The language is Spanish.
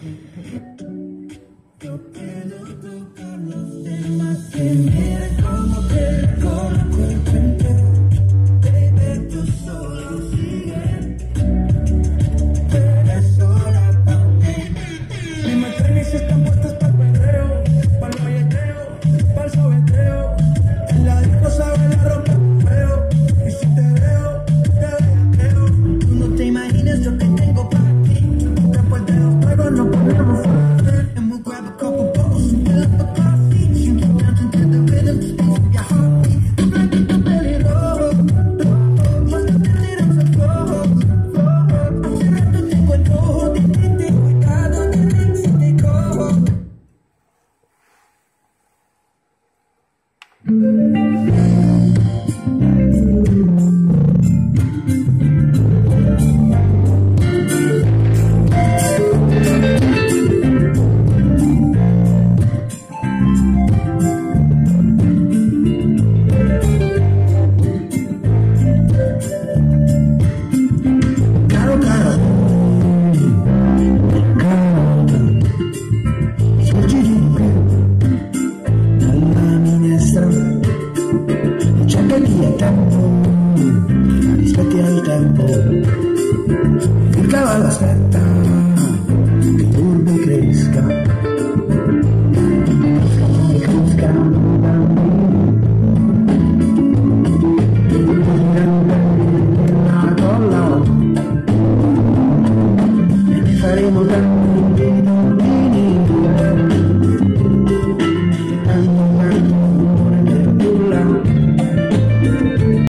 Yo puedo tocar los temas que miren como que con cuerpo entero. Baby, tú solo sigue. Eres sola para mí. Mis tenis están puestas para el perreo, para el valleteo, para el sobeteo. En la disco sabe la ropa feo. Y si te veo, te beateo. Tú no te imaginas lo que tengo para ti. Después de los tragos nos ponemos fuerte. And we'll grab a couple bowls and fill up a coffee. You can dance into the rhythm, space for your heartbeat. I'm like in the belly roll. Más que te tiramos al flojo. Hace rato tengo el ojo de ti. Cuidado de mí si te cojo. Caro, caro. Sorgi dalla minestra. C'è che dia tempo, rispetti al tempo. Il cavallo aspetta che il turbe cresca. Crescano bambini, la colla, e ne faremo tanti.